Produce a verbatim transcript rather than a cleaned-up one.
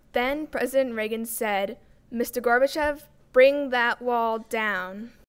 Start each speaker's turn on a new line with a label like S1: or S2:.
S1: Then President Reagan said, "Mister Gorbachev, bring that wall down."